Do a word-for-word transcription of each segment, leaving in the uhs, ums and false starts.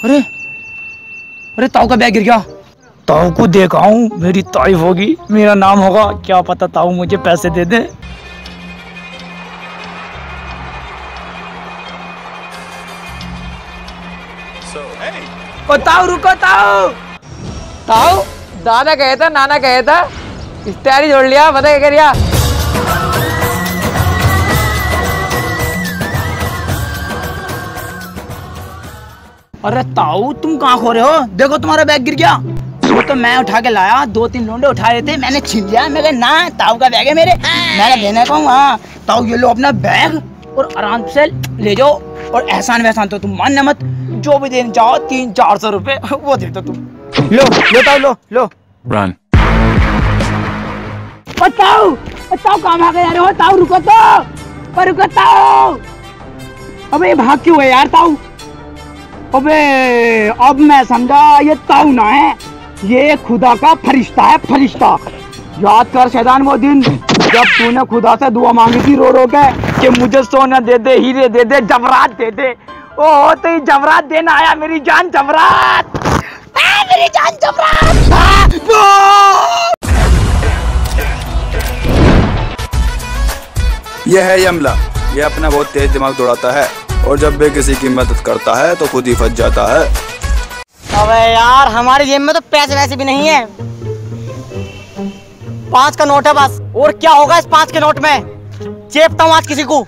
अरे अरे ताऊ का बैग गिर गया। ताऊ को देखाऊं, मेरी तारीफ होगी, मेरा नाम होगा, क्या पता ताऊ मुझे पैसे दे दे। So, hey. ओ ताऊ रुको ताऊ। ताऊ दादा कहे था नाना कहे था तैयारी जोड़ लिया, बता क्या करिया। अरे ताऊ तुम कहाँ खो रहे हो? देखो तुम्हारा बैग गिर गया। वो तो मैं उठा के लाया, दो तीन लोंडे उठा रहे थे, मैंने छीन लिया। मैं ना ताऊ का बैग है मेरे, मैंने देने को। हाँ ताऊ ये लो अपना बैग और आराम से ले जाओ, और एहसान वैसान तो तुम मानना मत, जो भी देना चाहो तीन चार सौ रुपए वो दे दो तुम। लो लो ताऊ लो लो। Run. ताऊ ताऊ कहाँ भाग जा रहे हो? ताऊ रुको तो, पर रुको ताऊ। अबे भाग क्यों है यार ताऊ? अबे अब मैं समझा ये ताऊ ना है, ये खुदा का फरिश्ता है, फरिश्ता। याद कर शैतान वो दिन जब तूने खुदा से दुआ मांगी थी रो रो के कि मुझे सोना दे दे, हीरे दे दे, जवरात दे दे। ओ तो ये जवरात देना आया, मेरी जान जवरात, आ, मेरी जान जवरात। यह है यमला, ये अपना बहुत तेज दिमाग दौड़ाता है, और जब भी किसी की मदद करता है तो खुद ही फंस जाता है। अबे यार हमारी जेब में तो पैसे वैसे भी नहीं है, पाँच का नोट है बस। और क्या होगा इस पाँच के नोट में? चेपता हूँ आज किसी को।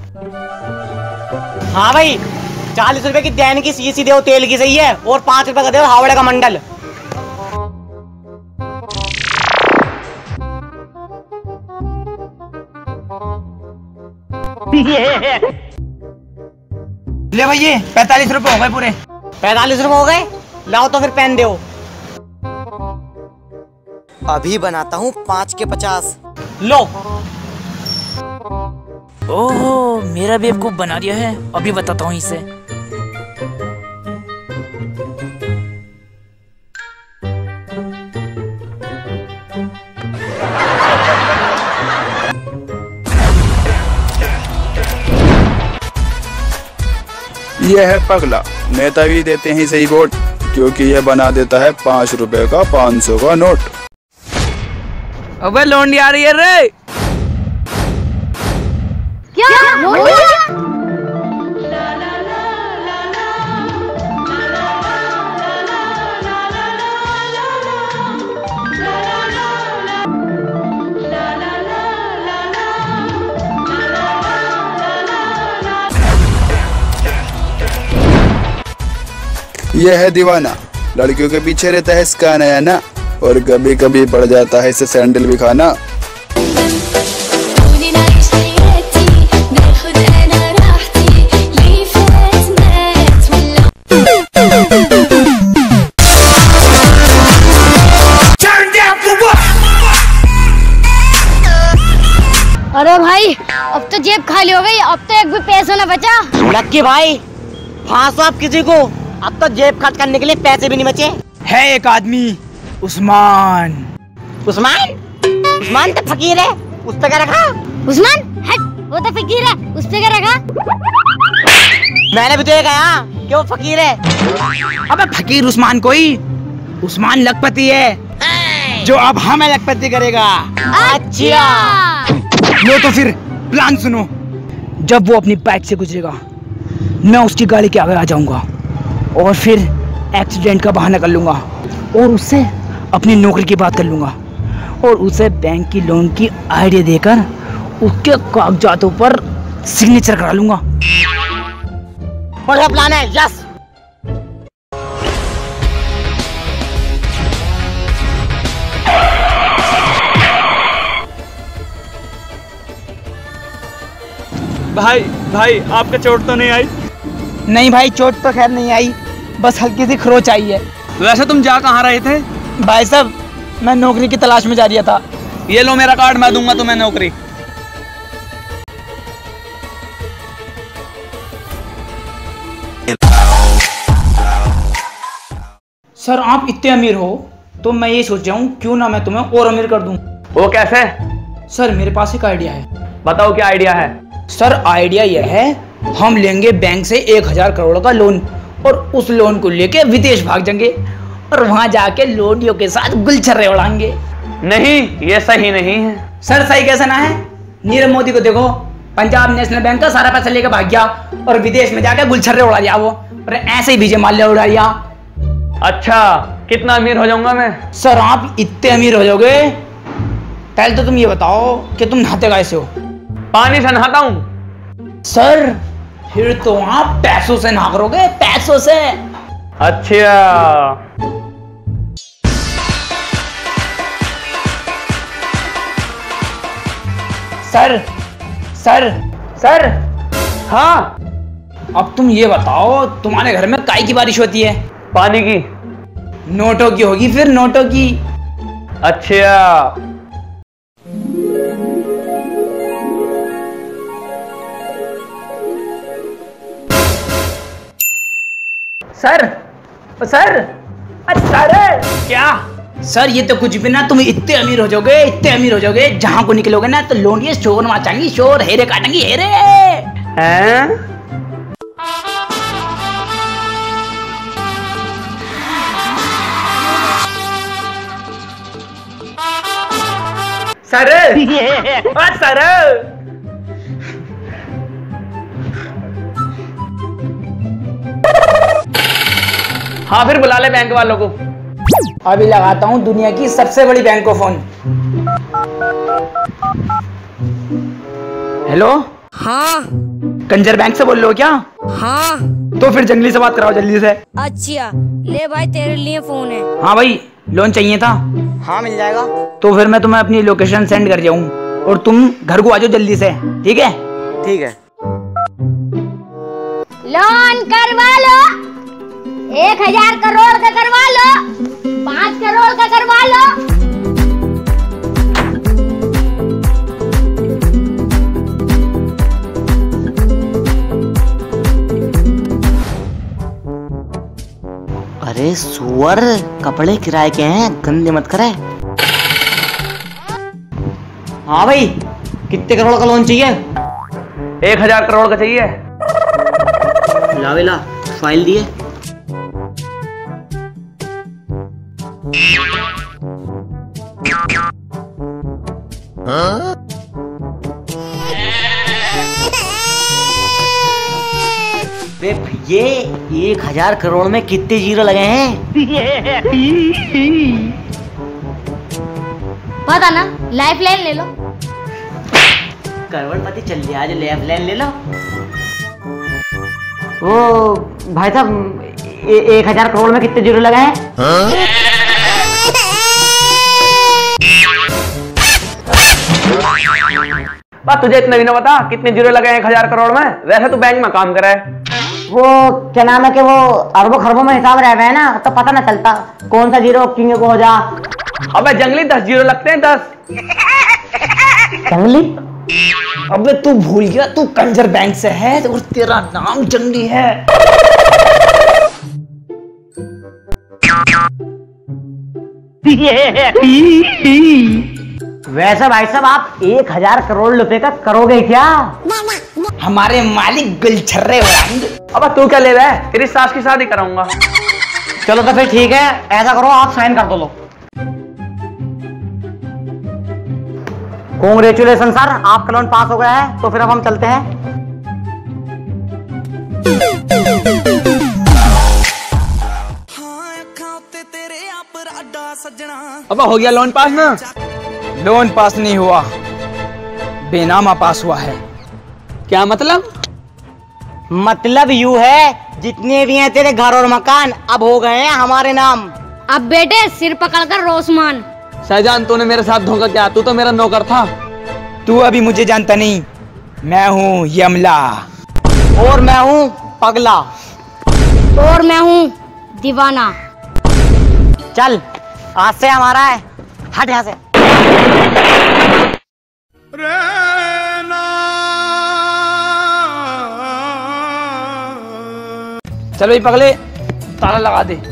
हाँ भाई चालीस रुपए की दैन की सीसी दे तेल की सही है, और पाँच रुपए का दे हावड़े का मंडल। ले भाई ये पैतालीस रुपए हो गए पूरे। पैतालीस रुपए हो गए, लाओ तो फिर पेन दो। अभी बनाता हूँ पाँच के पचास। लो। ओहो मेरा बेवकूफ बना दिया है, अभी बताता हूँ इसे। यह है पगला, नेता भी देते हैं सही वोट, क्योंकि यह बना देता है पाँच रुपए का पाँच सौ का नोट। अबे लौंडी आ रही है रे। क्या लौंडी? यह है दीवाना, लड़कियों के पीछे रहता है इसका नया ना, और कभी कभी पड़ जाता है इसे सैंडल भी खाना। अरे भाई अब तो जेब खाली हो गई, अब तो एक भी पैसा ना बचा। लक्की भाई फांसो आप किसी को, अब तो जेब खर्च करने के लिए पैसे भी नहीं बचे। है एक आदमी उस्मान। उस्मान? उस्मान तो फकीर है, उस पे क्या रखा? उस्मान हट, वो तो फकीर है, उस पे क्या रखा? मैंने भी तो ये कहा कि वो फकीर है। अबे फकीर उस्मान कोई, उस्मान लखपति है जो अब हमें लखपति करेगा। अच्छा लो तो फिर प्लान सुनो। जब वो अपनी बाइक से गुजरेगा मैं उसकी गाड़ी के आगे आ जाऊंगा, और फिर एक्सीडेंट का बहाना कर लूंगा, और उससे अपनी नौकरी की बात कर लूंगा, और उसे बैंक की लोन की आइडिया देकर उसके कागजातों पर सिग्नेचर करा लूंगा। बढ़िया प्लान है, यस। भाई भाई आपका चोट तो नहीं आई? नहीं भाई चोट तो खैर नहीं आई, बस हल्की सी खरोच आई है। वैसे तुम जा कहाँ रहे थे? भाई साहब मैं नौकरी की तलाश में जा रहा था। ये लो मेरा कार्ड, मैं दूंगा तुम्हें नौकरी। सर आप इतने अमीर हो तो मैं ये सोच रहा हूँ क्यों ना मैं तुम्हें और अमीर कर दूं। वो कैसे? सर मेरे पास एक आइडिया है। बताओ क्या आइडिया है? सर आइडिया यह है, हम लेंगे बैंक से एक हजार करोड़ का लोन, और उस लोन को लेके विदेश भाग जाएंगे और वहां जाके लोडियों के साथ गुलछर्रे उड़ाएंगे। नहीं, ये सही नहीं है। सर सही कैसे ना है? नीरव मोदी को देखो, पंजाब नेशनल बैंक का सारा पैसा लेकर भाग गया और विदेश में जाकर गुलछर्रे उड़ा दिया वो, और ऐसे ही विजय माल्या उड़ा दिया। अच्छा, कितना अमीर हो जाऊंगा मैं? सर आप इतने अमीर हो जाओगे, पहले तो तुम ये बताओ कि तुम नहाते कैसे हो? पानी से नहाता हूँ। सर फिर तो आप पैसों से नहा करोगे, पैसों से। अच्छा, सर सर सर हाँ, अब तुम ये बताओ, तुम्हारे घर में काय की बारिश होती है? पानी की। नोटों की होगी फिर, नोटों की। अच्छा, सर सर अरे सर क्या? सर ये तो कुछ भी ना, तुम इतने अमीर हो जाओगे, इतने अमीर हो जाओगे, जहां को निकलोगे ना तो लोनिये शोर मचाएंगी, शोर, हेरे काटेंगी, हेरे। हैं? सर ओ सर, हाँ फिर बुला ले बैंक वालों को। अभी लगाता हूँ दुनिया की सबसे बड़ी बैंक को फोन। हेलो, हाँ कंजर बैंक से बोल रहे हो क्या? हाँ। तो फिर जंगली से बात कराओ जल्दी से। अच्छा ले भाई, तेरे लिए फोन है। हाँ भाई, लोन चाहिए था। हाँ मिल जाएगा। तो फिर मैं तुम्हें अपनी लोकेशन सेंड कर जाऊँ और तुम घर को आ जाओ जल्दी से, ठीक है? ठीक है। लोन करवा लो, एक हजार करोड़ का करवा लो, पाँच करोड़ का करवा लो। अरे सुअर, कपड़े किराए के हैं, गंदे मत करे। हाँ भाई, कितने करोड़ का लोन चाहिए? एक हजार करोड़ का चाहिए। ला ला, फाइल दिए। हाँ? ये एक हजार करोड़ में कितने जीरो लगे हैं? पता ना, लाइफ लाइन ले लो। करोड़पति चल लिया, आज लाइफ लाइन ले लो। वो भाई साहब, एक हजार करोड़ में कितने जीरो लगे हैं? हाँ? बात तुझे इतना भी ना बता कितने जीरो लगे हैं एक हजार करोड़ में? वैसे तू बैंक में काम कर रहा है। वो क्या नाम है कि वो अरबों खरबों में हिसाब रह गए हैं ना, तो पता ना चलता कौन सा जीरो किंग को हो जा। अबे जंगली, दस जीरो लगते हैं, दस। जंगली? अबे तू भूल गया, तू कंजर बैंक से है और तेरा नाम जंगली है। वैसे भाई साहब, आप एक हजार करोड़ रुपए का करोगे क्या? हमारे मालिक गुलछर्रे उड़ाएंगे। अब तू क्या ले रहा है? तेरी सास की शादी कराऊंगा। चलो तो फिर ठीक है, ऐसा करो आप साइन कर दो। लो, कांग्रेचुलेशन सर, आपका लोन पास हो गया है। तो फिर अब हम चलते हैं। अब हो गया लोन पास ना? लोन पास नहीं हुआ, बेनामा पास हुआ है। क्या मतलब? मतलब यू है, जितने भी हैं तेरे घर और मकान अब हो गए हैं हमारे नाम। अब बेटे सिर पकड़कर रोसमान। शाहजहान, तूने मेरे साथ धोखा किया, तू तो मेरा नौकर था। तू अभी मुझे जानता नहीं, मैं हूँ यमला। और मैं हूँ पगला। और मैं हूँ दीवाना। चल, आज से हमारा है, हट यहाँ से। चलो ये पगले, ताला लगा दे।